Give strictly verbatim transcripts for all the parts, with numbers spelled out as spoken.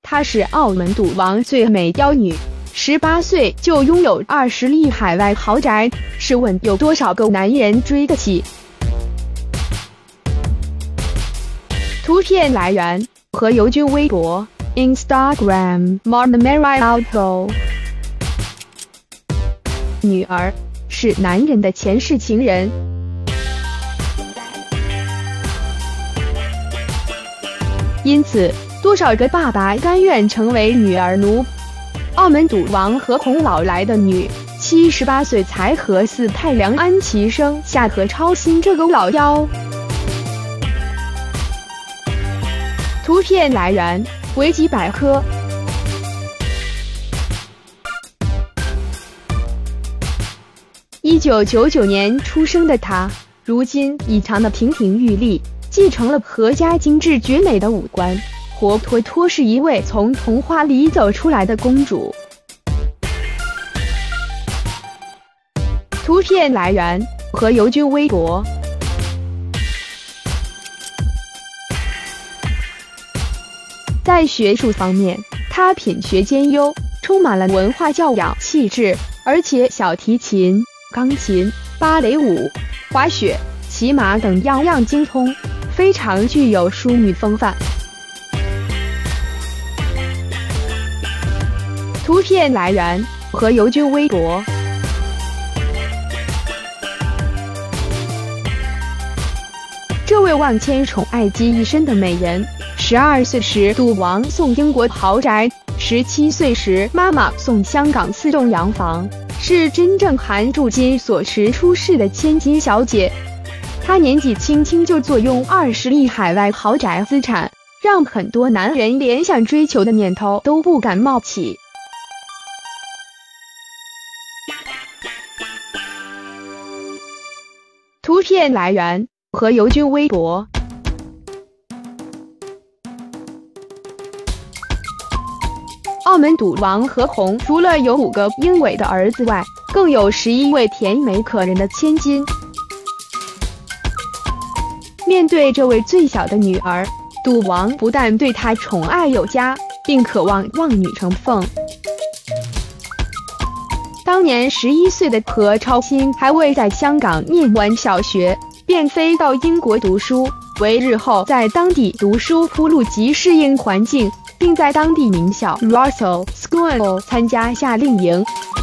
她是澳门赌王最美妖女，十八岁就拥有二十例海外豪宅，试问有多少个男人追得起？图片来源：何猷君微博 Instagram Marmara Auto。女儿是男人的前世情人。因此，多少个爸爸甘愿成为女儿奴？澳门赌王何鸿燎来的女，七十八岁才和四太梁安琪生下何超欣这个老妖。图片来源：维基百科。一九九九年出生的她，如今已长得亭亭玉立，继承了何家精致绝美的五官，活脱脱是一位从童话里走出来的公主。图片来源：何猷君微博。在学术方面，她品学兼优，充满了文化教养气质，而且小提琴、钢琴、芭蕾舞、滑雪、骑马等样样精通，非常具有淑女风范。图片来源：何猷君微博。这位万千宠爱集一身的美人，十二岁时赌王送英国豪宅，十七岁时妈妈送香港四栋洋房，是真正含住金锁匙出世的千金小姐。她年纪轻轻就坐拥二十亿海外豪宅资产，让很多男人连想追求的念头都不敢冒起。图片来源：何猷君微博。澳门赌王何鸿除了有五个英伟的儿子外，更有十一位甜美可人的千金。面对这位最小的女儿，赌王不但对她宠爱有加，并渴望望女成凤。当年十一岁的何超欣还未在香港念完小学，便飞到英国读书，为日后在当地读书铺路及适应环境，并在当地名校 Russell School 参加夏令营。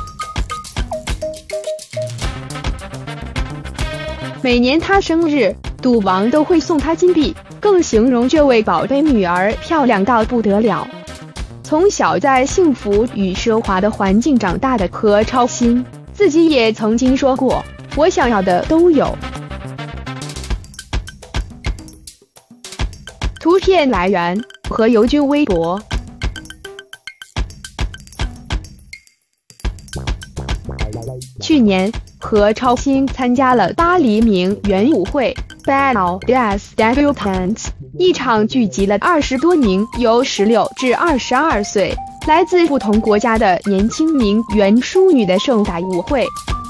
每年她生日，赌王都会送她金币，更形容这位宝贝女儿漂亮到不得了。从小在幸福与奢华的环境长大的何超欣，自己也曾经说过：“我想要的都有。”图片来源：何猷君微博。去年，何超欣参加了巴黎名媛舞会 Bal des Debutantes， 一场聚集了二十多名由十六至二十二岁来自不同国家的年轻名媛淑女的盛大舞会。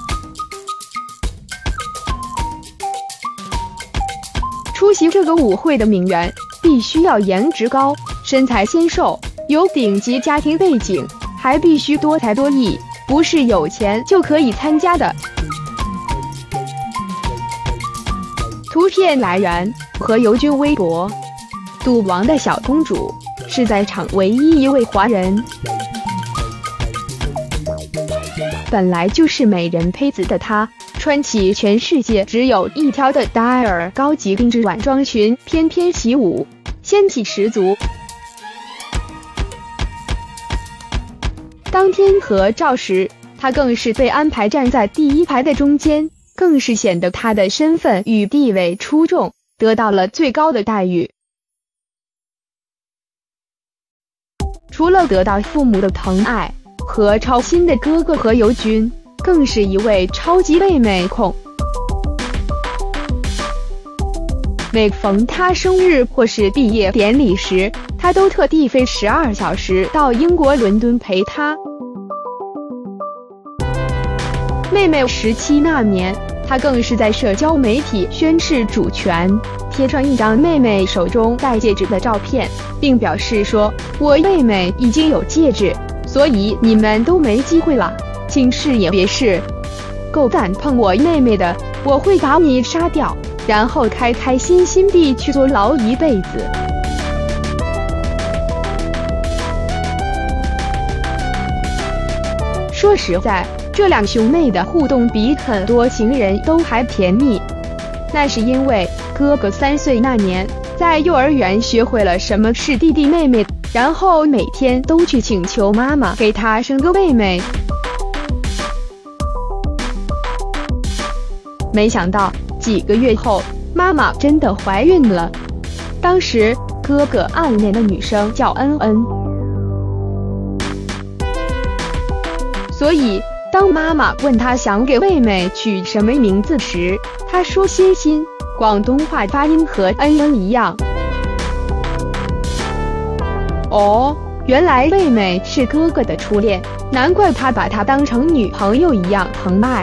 出席这个舞会的名媛必须要颜值高、身材纤瘦、有顶级家庭背景，还必须多才多艺，不是有钱就可以参加的。图片来源：何猷君微博。赌王的小公主是在场唯一一位华人。本来就是美人胚子的她，穿起全世界只有一条的戴尔高级定制晚装裙，翩翩起舞，仙气十足。当天合照时，她更是被安排站在第一排的中间，更是显得她的身份与地位出众，得到了最高的待遇。除了得到父母的疼爱，何超欣的哥哥何猷君更是一位超级妹妹控。每逢他生日或是毕业典礼时，他都特地飞十二小时到英国伦敦陪他。妹妹十七那年， 他更是在社交媒体宣示主权，贴上一张妹妹手中戴戒指的照片，并表示说：“我妹妹已经有戒指，所以你们都没机会了，请试也别试。够敢碰我妹妹的，我会把你杀掉，然后开开心心地去坐牢一辈子。”说实在，这两兄妹的互动比很多情人都还甜蜜。那是因为哥哥三岁那年，在幼儿园学会了什么是弟弟妹妹，然后每天都去请求妈妈给他生个妹妹。没想到几个月后，妈妈真的怀孕了。当时哥哥暗恋的女生叫恩恩。所以，当妈妈问他想给妹妹取什么名字时，他说欣欣，广东话发音和恩恩一样。哦，原来妹妹是哥哥的初恋，难怪他把她当成女朋友一样疼爱。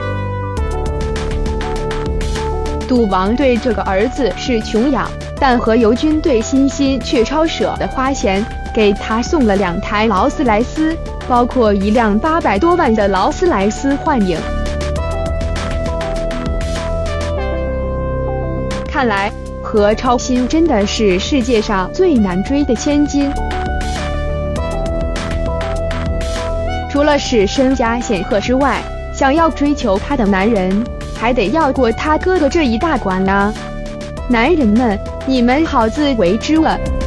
赌王对这个儿子是穷养，但何猷君对欣欣却超舍得花钱，给他送了两台劳斯莱斯，包括一辆八百多万的劳斯莱斯幻影。看来何超欣真的是世界上最难追的千金。除了是身家显赫之外，想要追求她的男人还得要过他哥哥这一大关啊！男人们，你们好自为之了。